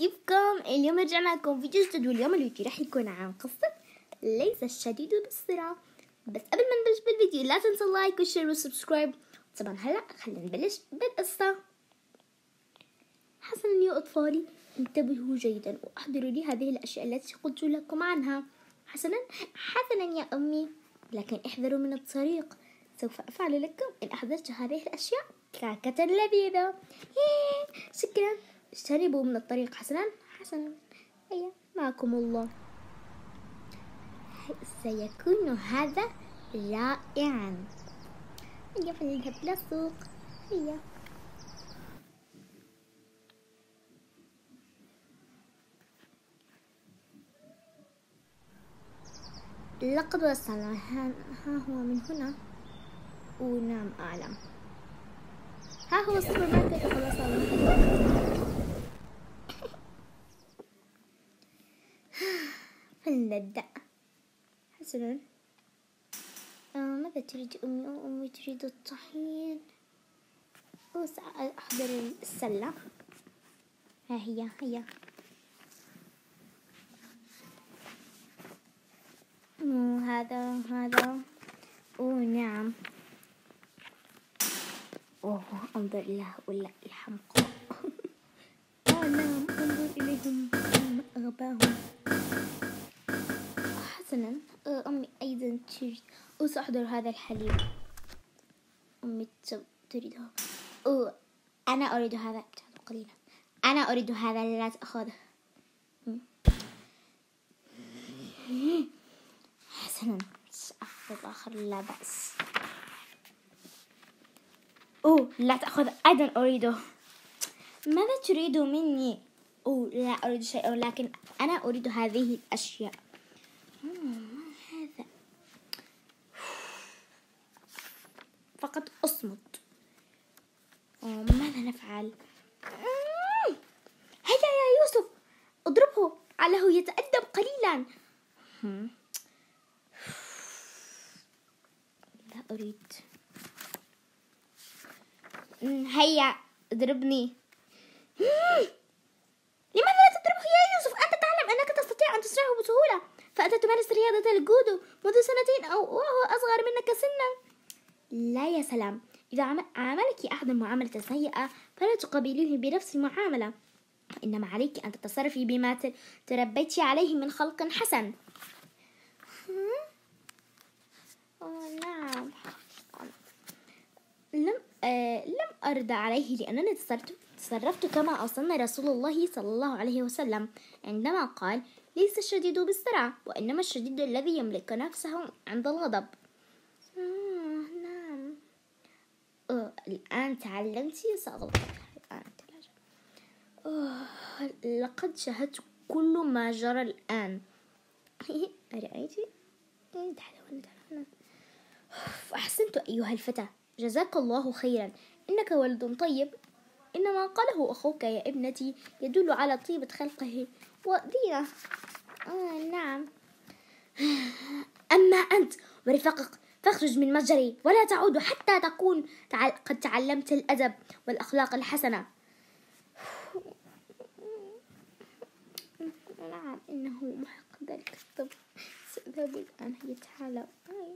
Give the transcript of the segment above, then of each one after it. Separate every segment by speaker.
Speaker 1: كيفكم؟ اليوم رجعنا لكم فيديو جديد، واليوم الفيديو راح يكون عن قصة ليس الشديد بالسرعة. بس قبل ما نبلش بالفيديو لا تنسى اللايك والشير والسبسكرايب. طبعا هلا خلينا نبلش بالقصة. حسنا يا أطفالي، انتبهوا جيدا واحضروا لي هذه الأشياء التي قلت لكم عنها. حسنا يا أمي، لكن احذروا من الطريق. سوف أفعل لكم إن أحضرت هذه الأشياء كعكة لذيذة. شكرا، اجتنبوا من الطريق. حسنا هيا معكم الله، سيكون هذا رائعا. هيا فلنذهب إلى السوق. هيا لقد وصلنا. ها هو من هنا. نعم أعلم. ها هو السوبر ماركت وقد وصلنا. فلنبدأ. حسنا، ماذا تريد أمي؟ أمي تريد الطحين. سأحضر السلة. ها هي. هذا نعم. انظر إلى هؤلاء الحمقى. نعم، انظر إليهم أغباهم. حسنا، أمي أيضا تريد. سأحضر هذا الحليب. أمي تريده. أنا أريد هذا. قليلا. أنا أريد هذا، لا تأخذه. حسنا، سأخذ آخر، لا بأس. لا تأخذ أيضا، أريده. ماذا تريد مني؟ لا أريد شيء، لكن أنا أريد هذه الأشياء. ما هذا؟ فقط أصمت. ماذا نفعل؟ هيا يا يوسف، اضربه علّه يتأدب قليلا. لا أريد. هيا اضربني. لماذا لا تضربه يا يوسف؟ أنت تعلم أنك تستطيع أن تسرعه بسهولة، فأنت تمارس رياضة الجودو منذ سنتين وهو أصغر منك سنا. لا يا سلام، إذا عاملك أحد معاملة سيئة فلا تقابليه بنفس المعاملة، إنما عليك أن تتصرفي بما تربيت عليه من خلق حسن. نعم. لم أرد عليه لأنني تصرفت كما أوصانا رسول الله صلى الله عليه وسلم عندما قال: ليس الشديد بالسرعة، وإنما الشديد الذي يملك نفسه عند الغضب. نعم. الآن تعلمتي. سأغلقك الآن. لقد شاهدت كل ما جرى الآن. أرأيتي؟ تعالوا. أحسنت أيها الفتى، جزاك الله خيرا، إنك ولد طيب. إنما قاله أخوك يا ابنتي يدل على طيبة خلقه ودينه. نعم. أما أنت ورفاقك فاخرج من متجري ولا تعود حتى تكون قد تعلمت الأدب والأخلاق الحسنة. نعم، إنه محق ذلك الطب. سأذهب الآن. هي تعالى.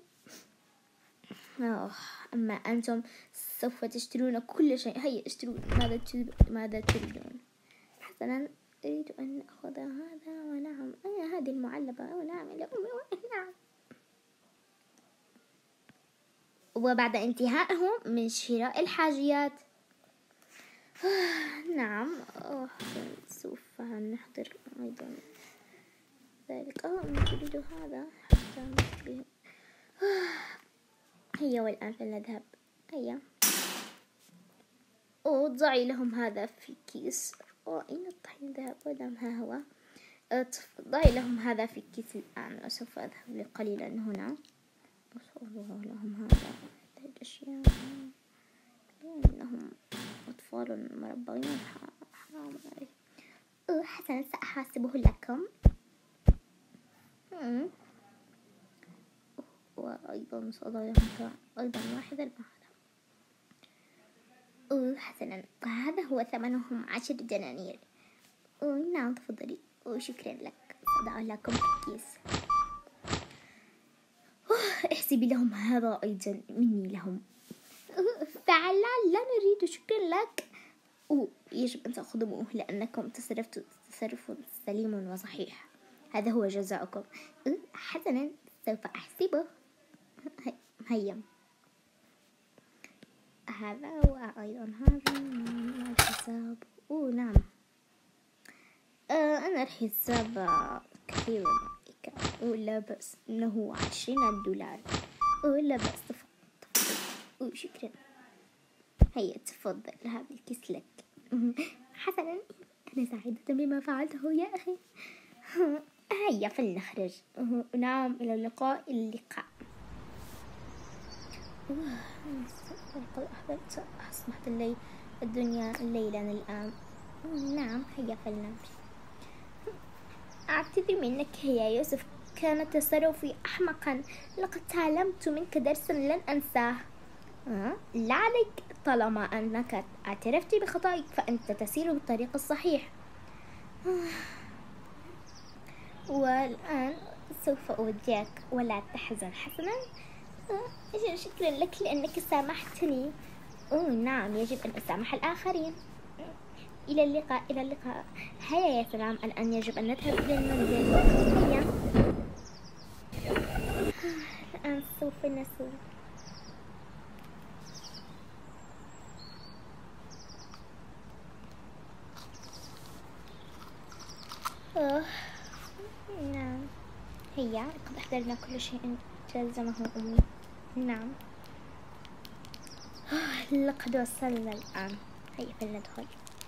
Speaker 1: أما أنتم سوف تشترون كل شيء. هيا اشتروا ماذا تريدون. حسنا، أريد أن أخذ هذا. ونعم، هذه المعلبة. ونعم إلى أمي. نعم. وبعد انتهائهم من شراء الحاجيات، نعم، سوف نحضر أيضا ذلك. نريد هذا حتى نشتريه. هيا والآن فلنذهب. هيا. ضعي لهم هذا في كيس. أين الطحين ذهب؟ ودم ها هو. ضعي لهم هذا في كيس الآن، وسوف أذهب لقليلا هنا. وسأضع لهم هذه الأشياء. إنهم أطفال مربعين، حرام عليه. حسنا، سأحاسبه لكم. وأيضا سأضع لهم أيضا واحدا. حسنا، هذا هو ثمنهم 10 دنانير. نعم تفضلي، وشكرا لك، سأضع لكم كيس. احسبي لهم هذا أيضا مني لهم. فعلا لا نريد، شكرا لك. يجب أن تأخذوه لأنكم تصرفتوا تصرف سليم وصحيح، هذا هو جزاؤكم. حسنا سوف أحسبه. هيا هذا وأيضا هذا الحساب. نعم أنا الحساب كثير لا بأس، إنه 20 دولار. لا بأس، تفضل. شكرا. هيا تفضل، هذا الكيس لك. حسنا أنا سعيدة بما فعلته يا أخي. هيا فلنخرج. نعم إلى اللقاء. لقد أصبحت الدنيا ليلا الآن. نعم هيا فلنمشي. أعتذر منك يا يوسف، كان تصرفي أحمقا، لقد تعلمت منك درسا لن أنساه. لا عليك، طالما أنك اعترفت بخطئك فأنت تسير بالطريق الصحيح. والآن سوف أودعك ولا تحزن. حسنا شكرا لك لأنك سامحتني. نعم يجب أن أسامح الآخرين. إلى اللقاء. إلى اللقاء. هيا يا سلام، الآن يجب أن نذهب إلى المنزل. هيا الآن سوف نسوي. نعم هيا، قد أحضرنا كل شيء تلزمه أمي. نعم لقد وصلنا الآن. هيا فلندخل.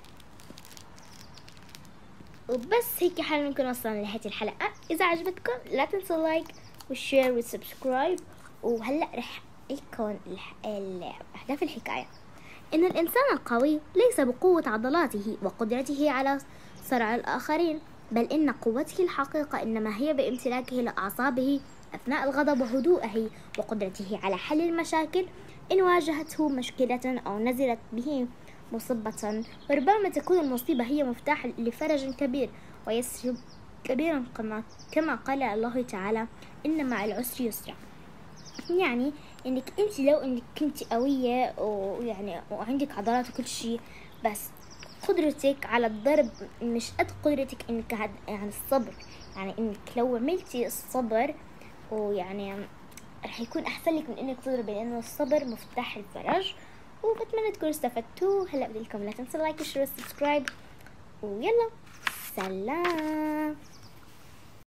Speaker 1: وبس هيك حال نكون وصلنا لنهاية الحلقة. إذا عجبتكم لا تنسوا لايك والشير والسبسكرايب. وهلأ رح يكون أهداف الحكاية. إن الإنسان القوي ليس بقوة عضلاته وقدرته على صرع الآخرين، بل إن قوته الحقيقة إنما هي بامتلاكه لأعصابه أثناء الغضب وهدوءه وقدرته على حل المشاكل إن واجهته مشكلة أو نزلت به مصيبة. وربما تكون المصيبة هي مفتاح لفرج كبير ويسر كبيرا، كما قال الله تعالى إن مع العسر يسرا. يعني إنك أنت لو إنك كنت قوية ويعني وعندك عضلات وكل شيء، بس قدرتك على الضرب مش قد قدرتك إنك يعني الصبر، يعني إنك لو عملتي الصبر ويعني رح يكون أحسن لك من إنك تضربي، لأنه الصبر مفتاح الفرج. وبتمنى تكونوا استفدتوا. هلا بدي لكم لا تنسوا لايك وشير وسبسكرايب، ويلا سلام.